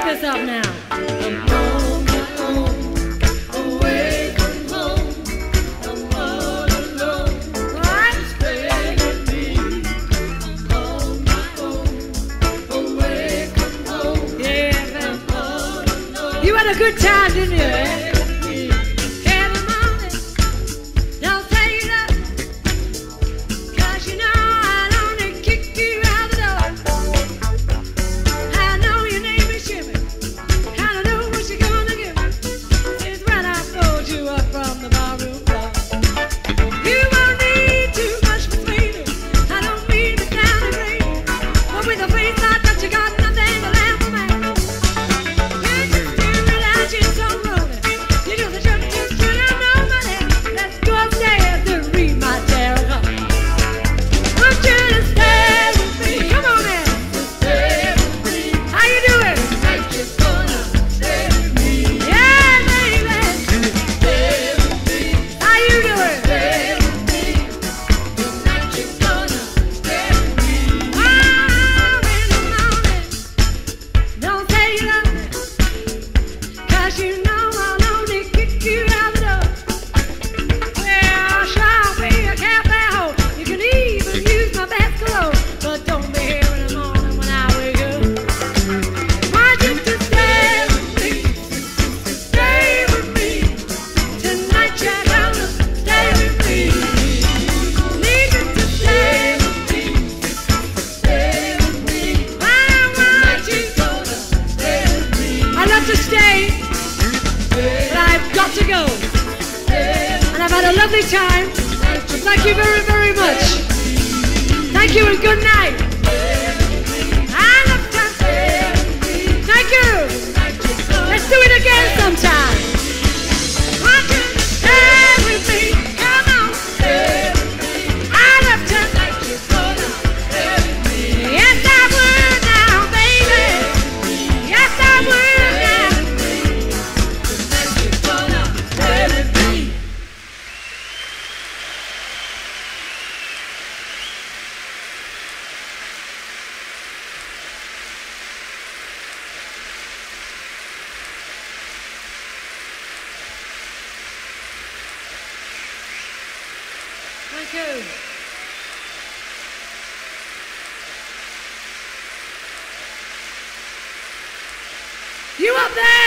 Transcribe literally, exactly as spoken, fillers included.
pick this up now. You had a good time, didn't you? Eh? Every morning, don't say you love, 'cause you know I'd only kick you out the door. I know your name is Jimmy, and I know what you're gonna give me since when I pulled you up from the barroom floor. You won't need too much for sweetie, I don't mean to sound great, but with a face like that you got nothing to laugh for me. To go, and I've had a lovely time. Thank you very, very much. Thank you and good night. I love time. Thank you. Let's do it again sometime. Want you to stay with me? Come on. I love time. Yes, I would now, baby. Yes, I would. Thank you. You up there?